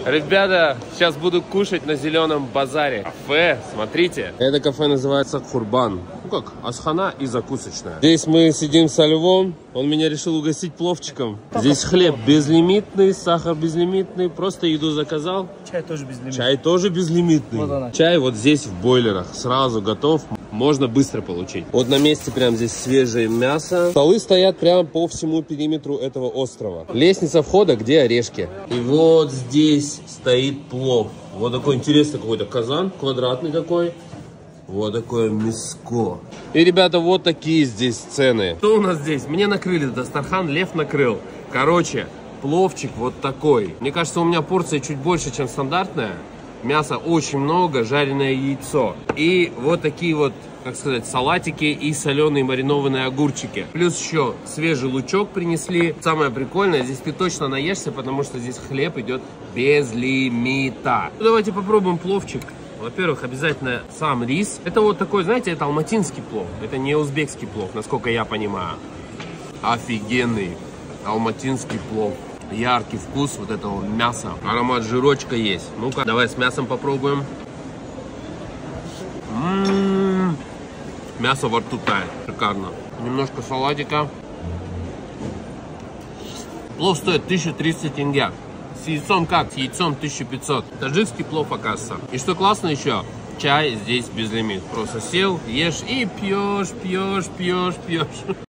Ребята, сейчас буду кушать на зеленом базаре. Кафе, смотрите. Это кафе называется Курбан. Ну как, асхана и закусочная. Здесь мы сидим со Львом. Он меня решил угостить пловчиком. Здесь хлеб безлимитный, сахар безлимитный. Просто еду заказал. Чай тоже безлимитный. Чай тоже безлимитный. Вот она. Чай вот здесь в бойлерах. Сразу готов. Можно быстро получить. Вот на месте прям здесь свежее мясо. Столы стоят прям по всему периметру этого острова. Лестница входа, где орешки. И вот здесь стоит плов. Вот такой интересный какой-то казан, квадратный такой. Вот такое мяско. И, ребята, вот такие здесь цены. Что у нас здесь? Мне накрыли дастархан, Лев накрыл. Короче, пловчик вот такой. Мне кажется, у меня порция чуть больше, чем стандартная. Мяса очень много, жареное яйцо. И вот такие вот, как сказать, салатики и соленые маринованные огурчики. Плюс еще свежий лучок принесли. Самое прикольное, здесь ты точно наешься, потому что здесь хлеб идет без лимита. Ну, давайте попробуем пловчик. Во-первых, обязательно сам рис. Это вот такой, знаете, это алматинский плов. Это не узбекский плов, насколько я понимаю. Офигенный алматинский плов. Яркий вкус вот этого мяса. Аромат жирочка есть. Ну-ка, давай с мясом попробуем. Мясо во рту тает. Шикарно. Немножко салатика. Плов стоит 1300 тенге. С яйцом как? С яйцом 1500. Таджикский плов, оказывается. И что классно еще, чай здесь без лимит. Просто сел, ешь и пьешь, пьешь, пьешь, пьешь.